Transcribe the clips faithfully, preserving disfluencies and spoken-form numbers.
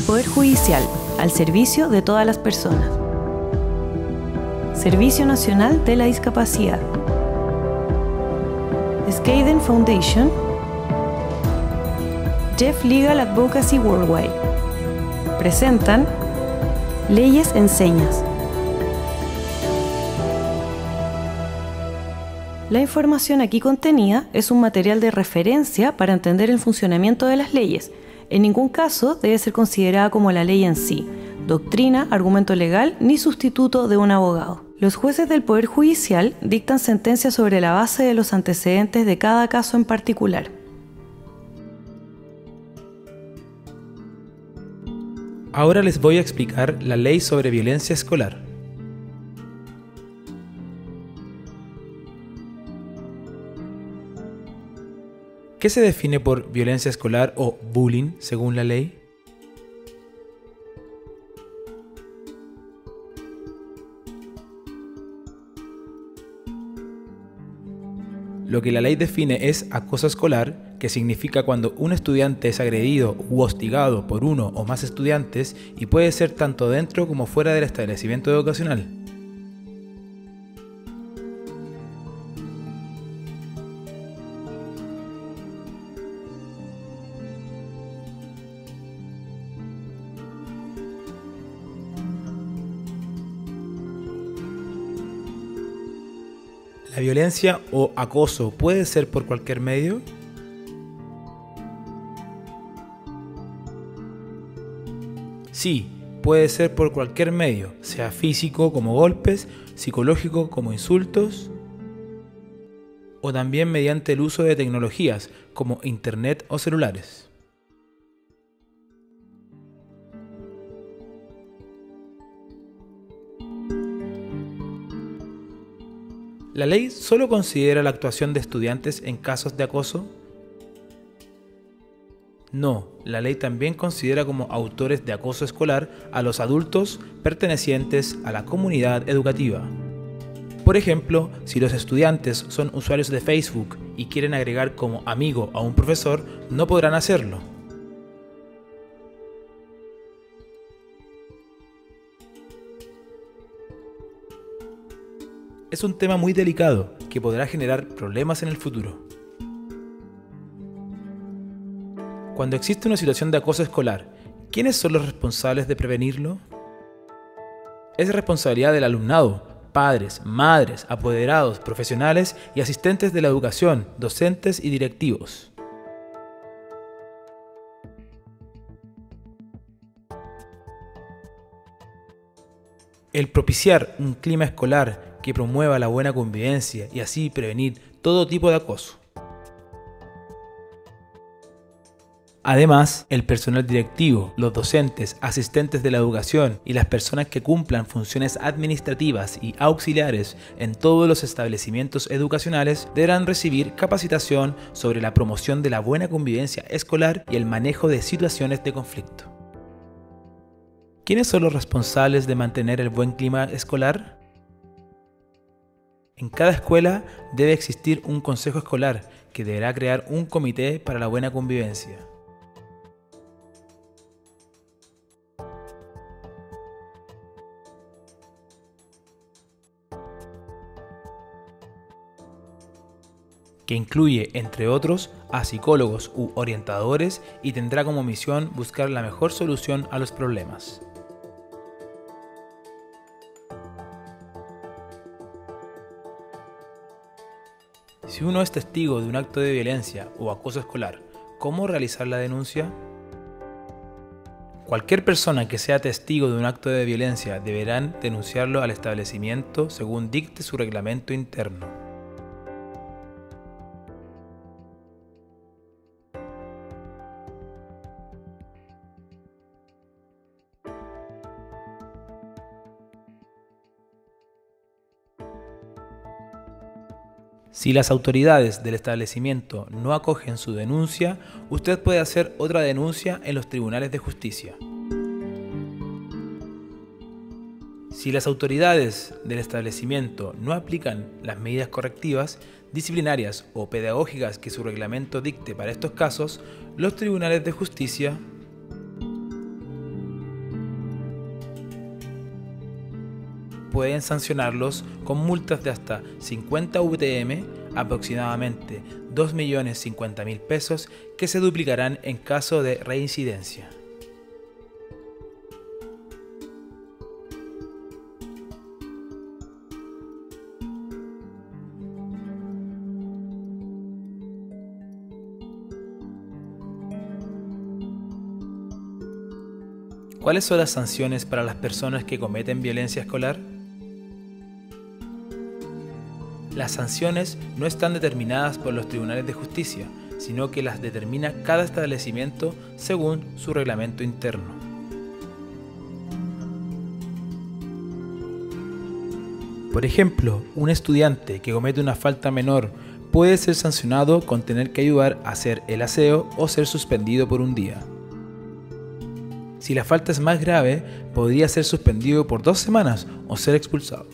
Poder Judicial, al servicio de todas las personas. Servicio Nacional de la Discapacidad. Skadden Foundation. Deaf Legal Advocacy Worldwide. Presentan Leyes en Señas. La información aquí contenida es un material de referencia para entender el funcionamiento de las leyes. En ningún caso debe ser considerada como la ley en sí, doctrina, argumento legal ni sustituto de un abogado. Los jueces del Poder Judicial dictan sentencias sobre la base de los antecedentes de cada caso en particular. Ahora les voy a explicar la ley sobre violencia escolar. ¿Qué se define por violencia escolar o bullying según la ley? Lo que la ley define es acoso escolar, que significa cuando un estudiante es agredido u hostigado por uno o más estudiantes y puede ser tanto dentro como fuera del establecimiento educacional. ¿La violencia o acoso puede ser por cualquier medio? Sí, puede ser por cualquier medio, sea físico como golpes, psicológico como insultos, o también mediante el uso de tecnologías como internet o celulares. ¿La ley solo considera la actuación de estudiantes en casos de acoso? No, la ley también considera como autores de acoso escolar a los adultos pertenecientes a la comunidad educativa. Por ejemplo, si los estudiantes son usuarios de Facebook y quieren agregar como amigo a un profesor, no podrán hacerlo. Es un tema muy delicado que podrá generar problemas en el futuro. Cuando existe una situación de acoso escolar, ¿quiénes son los responsables de prevenirlo? Es responsabilidad del alumnado, padres, madres, apoderados, profesionales y asistentes de la educación, docentes y directivos. El propiciar un clima escolar que promueva la buena convivencia y así prevenir todo tipo de acoso. Además, el personal directivo, los docentes, asistentes de la educación y las personas que cumplan funciones administrativas y auxiliares en todos los establecimientos educacionales deberán recibir capacitación sobre la promoción de la buena convivencia escolar y el manejo de situaciones de conflicto. ¿Quiénes son los responsables de mantener el buen clima escolar? En cada escuela debe existir un consejo escolar que deberá crear un comité para la buena convivencia. Que incluye, entre otros, a psicólogos u orientadores y tendrá como misión buscar la mejor solución a los problemas. Si uno es testigo de un acto de violencia o acoso escolar, ¿cómo realizar la denuncia? Cualquier persona que sea testigo de un acto de violencia deberán denunciarlo al establecimiento según dicte su reglamento interno. Si las autoridades del establecimiento no acogen su denuncia, usted puede hacer otra denuncia en los tribunales de justicia. Si las autoridades del establecimiento no aplican las medidas correctivas, disciplinarias o pedagógicas que su reglamento dicte para estos casos, los tribunales de justicia pueden sancionarlos con multas de hasta cincuenta U T M, aproximadamente dos millones cincuenta mil pesos, que se duplicarán en caso de reincidencia. ¿Cuáles son las sanciones para las personas que cometen violencia escolar? Las sanciones no están determinadas por los tribunales de justicia, sino que las determina cada establecimiento según su reglamento interno. Por ejemplo, un estudiante que comete una falta menor puede ser sancionado con tener que ayudar a hacer el aseo o ser suspendido por un día. Si la falta es más grave, podría ser suspendido por dos semanas o ser expulsado.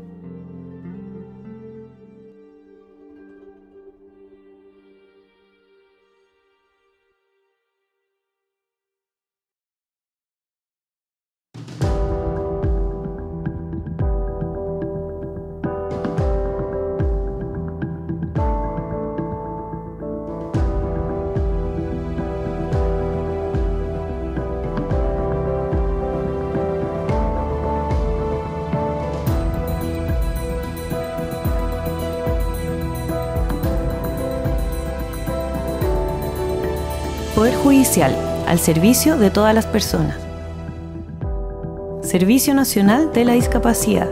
Poder Judicial, al servicio de todas las personas. Servicio Nacional de la Discapacidad.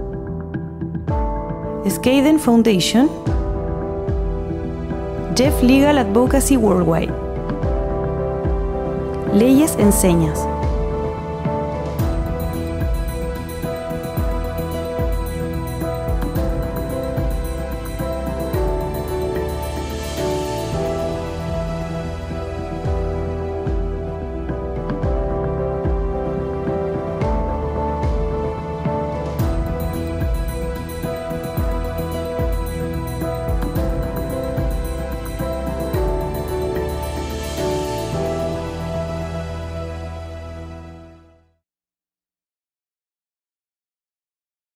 Skadden Foundation. Jeff Legal Advocacy Worldwide. Leyes en Señas.